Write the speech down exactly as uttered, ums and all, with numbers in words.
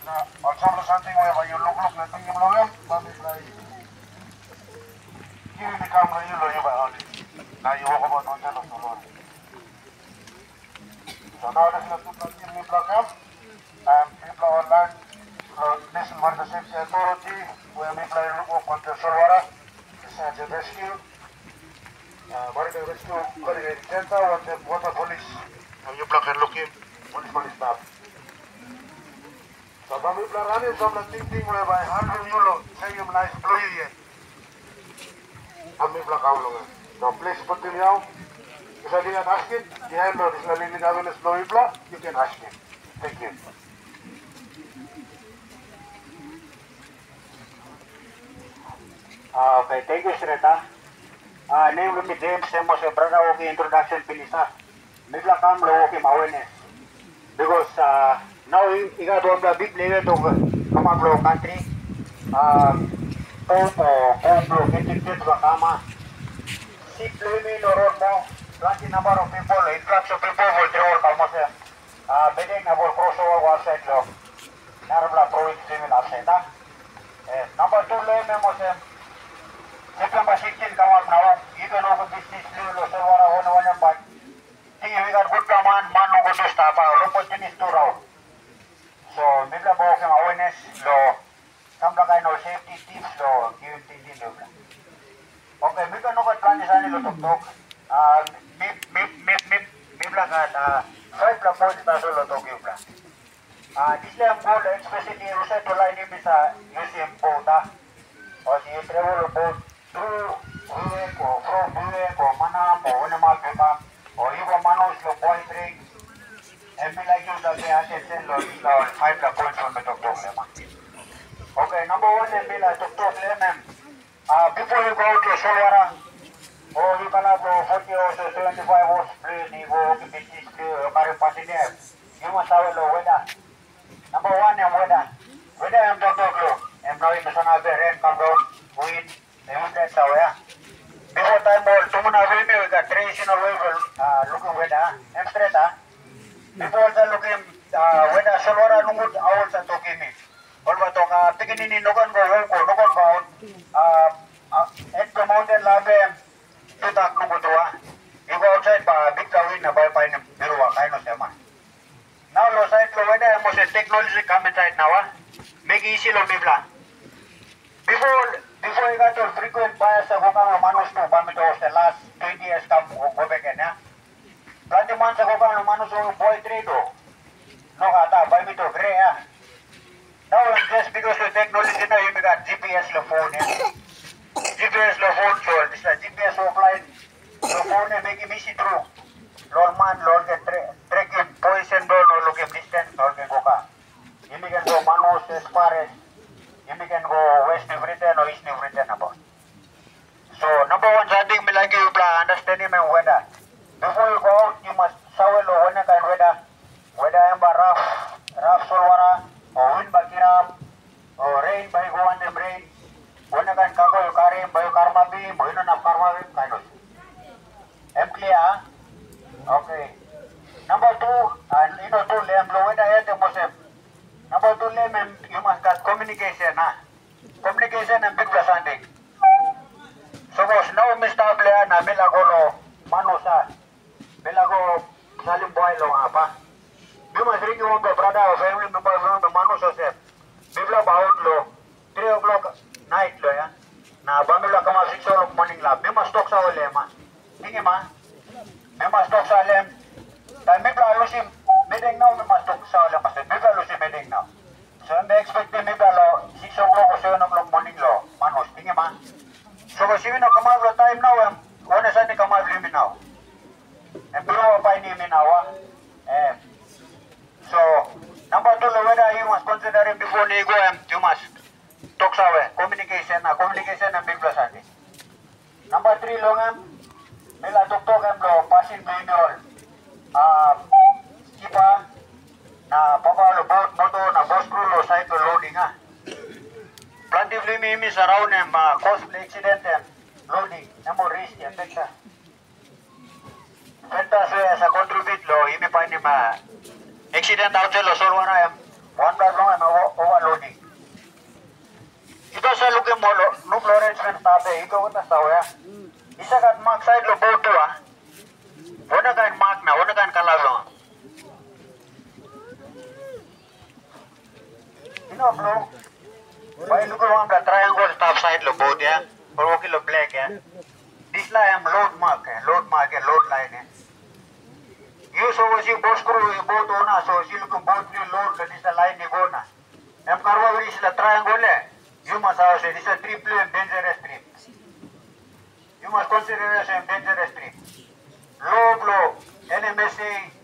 Nah, on some of something where you look look nothing you know, but it's like you become a you know you by only. Now you walk about on tell us alone. So now this is the people block up and people online listen what the safety authority where people look on the Solwara, search and rescue. Uh, what is the rescue coordinated center, what the water police and you block and look in police police staff. So when people are running from the thinking whereby hundred euro say you nice blue here. And people are coming. So please put in here. If I didn't ask it, the handler is not in the awareness blue people, you can ask him. Thank you. Uh, okay, thank you, Sreta. Uh, name will be James, same as a brother of the introduction, Pinisa. Mibla kam lo okay awareness. Because uh, now you got one the big level of Kamaglo country. Uh, Popo, Popo, getting kids Wakama. Six women or more, twenty number of people, influx of people will travel almost uh, bidding about crossover was said low. Narabla province civil upset. Number two, lay memos. September sixteenth come up now. You can open business level or so on one but we got good command, man no go to stop our opportunities to round. So maybe about awareness law, some kind of safety tips law, give things in the okay, we can know what plan is on the talk. Uh mip mip mip mip mip like uh five points that's all to give. Uh this level goal especially reset to line is a museum boat or the travel boat through Buek or from Buek or Manam or Onemapeka or even Manos your boy drink and be like you that they have to send or five points on the talk. Okay, number one and be like to talk lemon. Uh, before you go to Solwara, or you can have forty or seventy-five hours please, you go to the beach to carry party there. You must have a low weather. Number one and weather. Weather I'm talking about. I'm now in the sun of the rain come down, wind, they won't get away. Before time all, two months away, we got traditional way uh, looking weather, and straight. Before the looking uh, weather, Solwara Nungut owls are talking me. All what talk, beginning in Nogan go home, go Nogan bound, at the mountain lave, to the Nugutua. You go outside by big wind about Pine Birua, kind of Sema. Now, low side, the weather must have technology come inside now, make easy on Bibla. Before, before you got your frequent bias of Okama Manus to Bamitos, the last twenty years come go back in, yeah? twenty months ago, Manus boy trade, no hata, Bamito Gray, yeah? Now, just because of technology, now you got G P S the phone, yeah? G P S the phone, so this is G P S offline, the phone make him easy through. Lord man, Lord get trekking, position, don't look him distance, Lord can go back. You can go Manos as far as you can go West New Britain or East New Britain about. So, number one, something me like you understanding my weather. Before you go out, you must saw lo one kind weather. Weather am rough, rough Solwara, or wind bakiram, or rain by go and them rain. One kind kago you carry by karma be, by no karma be, kind of. Am clear? Okay. Number two, and you know, two lem lo weather at the most. Number two, lemon, you must have communication. Huh? Communication and big understanding. So, now, Mister Blair, na Milago, Manosa, Milago, Salim Boilo, Apa. You must ring your brother or family member from the Manosa. Bibla bound low, three o'clock night, lawyer. Now, Bamila come six o'clock morning lab. You must talk to our lemon. Ningima, you must talk to them. Then Mibla lose him. Meeting now, we must talk to our lemon. Mibla lose him meeting now. So, they expect me to six o'clock or seven o'clock morning law. Man was thinking, man. So, if you come out of time now, one is only come out of now. And below a pine in now. So, number two, whether you must consider it before you go, you must talk away. Communication, communication and big plus. Number three, long, Mila talk talk and blow, passing manual. Uh, keeper. Na papa lo boat moto na boss crew lo cycle loading ah. Plenty of me is around them uh, costly accident and loading. Number risk and picture. Penta so as a contribute lo imi pa ni ma accident outside lo Solwara am one problem and kape ikaw na sa ya. Isa ka mark side lo boat ah. Wala ka mark na, wala ka kalalo. You know, bro. Why look around the triangle top side lo boat ya? Or okay lo black ya. This line am load mark eh, load mark eh, load line eh. You so was you boss crew you boat ona so you look boat ni load that is the line ni go na. Am karwa is the triangle eh. You must have said this is a triple and dangerous trip. You must consider it as a dangerous trip. Low blow, N M S A,